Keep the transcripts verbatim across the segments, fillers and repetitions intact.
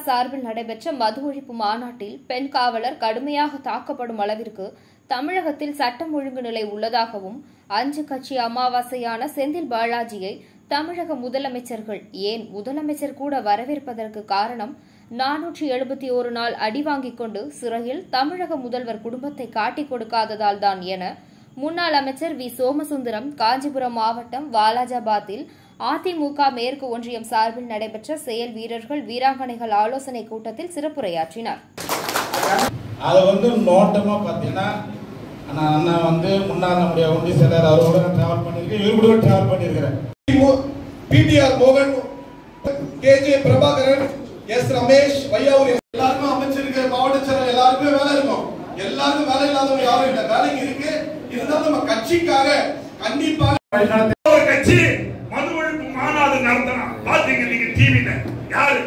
சார்பில் நடைபெற்ற மது ஒழிப்பு மாநாட்டில் பெண் காவலர் கடுமையாக தாக்கப்படும் அளவிற்கு தமிழகத்தில் சட்டம் ஒழுங்கு நிலை உள்ளதாகவும் அஞ்சு கட்சி அமாவாசையான செந்தில் பாலாஜியை தமிழக முதலமைச்சர்கள் ஏன் முதலமைச்சர் கூட வரவேற்பதற்கு காரணம் நானூற்றி எழுபத்தி ஒரு நாள் அடி வாங்கிக் கொண்டு சிறையில் தமிழக முதல்வர் குடும்பத்தை காட்டிக் கொடுக்காததால் தான் என முன்னாள் அமைச்சர் வி சோமசுந்தரம் காஞ்சிபுரம் மாவட்டம் வாலாஜாபாத்தில் அதிமுக மேற்கு ஒன்றியம் சார்பில் நடைபெற்ற செயல் வீரர்கள் வீராங்கனைகள் ஆலோசனை கூட்டத்தில் சிறப்புரையாற்றினார். அது வந்து நோட்டமா பாத்தீங்கன்னா அண்ணா வந்து முன்னாள் நம்முடைய ஒன்றிய செயலர் அவரோட டிராவல் பண்ணிருக்கேன், இவரு கூட டிராவல் பண்ணிருக்கிறேன். பிடிஆர் மோகன், கேஜே பிரபாகரன், எஸ் ரமேஷ், வையாவூர் எல்லாருக்கும் அமைச்சிருக்க மாவட்ட செயலர் எல்லாருக்குமே வேலை இருக்கும். எல்லாருக்கும் வேலை இல்லாதவங்க யாரும் இல்லை, வேலைக்கு இருக்கு. இருந்தாலும் நம்ம கட்சிக்காக கண்டிப்பாக ஒரு கட்சி மது ஒழிப்பு மாநாடு நடத்தினா பாத்தீங்க நீங்க டிவில யாரு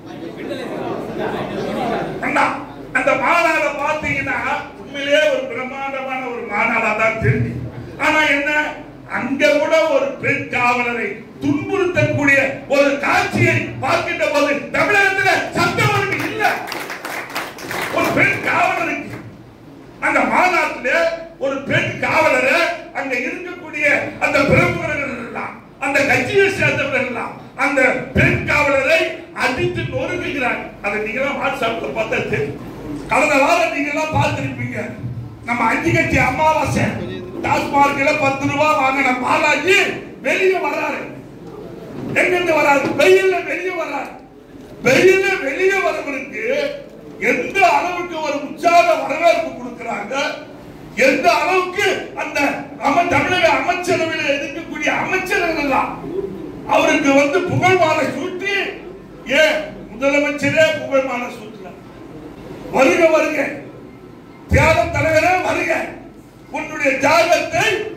அந்த மாநாடு பாத்தீங்கன்னா உண்மையிலேயே ஒரு பிரம்மாண்டமான ஒரு மாநாடா தான் தெரிஞ்சு. ஆனா என்ன அங்க கூட ஒரு பெண் காவலரை துன்புறுத்தக்கூடிய ஒரு காட்சியை பார்க்கின்ற போது தமிழகத்தில் சட்டம் ஒழுங்கு இல்ல. ஒரு பெண் காவலருக்கு அந்த மாநாட்டில் ஒரு பெண் காவலரை அங்க இருக்கக்கூடிய அந்த பிரமுகர்கள் எல்லாம் அந்த கட்சியை சேர்ந்தவர்கள் எல்லாம் அந்த பெண் காவலரை அடித்து நொறுக்குகிறாங்க. அதை நீங்க எல்லாம் வாட்ஸ்அப்ல பார்த்தா தெரியும். கடந்த வாரம் நீங்க எல்லாம் பார்த்திருப்பீங்க. நம்ம அஞ்சு கட்சி அமாவாசை டாஸ்மார்க்ல பத்து ரூபாய் வாங்கின பாலாஜி வெளியே வராரு. எங்கிருந்து வராரு? வெயில்ல வெளியே வராரு. வெயில்ல வெளியே வரவருக்கு எந்த அளவுக்கு ஒரு உற்சாக வரவேற்பு கொடுக்கிறாங்க, எந்த அளவுக்கு அந்த தமிழக அமைச்சரவையில் இருக்கக்கூடிய அமைச்சர்கள் எல்லாம் அவருக்கு வந்து புகழ் மாலை சூட்டி, ஏன் முதலமைச்சரே புகழ் மாலை சூட்டுறார். வருக வருக தியாகம் தலைவரே வருக, உன்னுடைய தியாகத்தை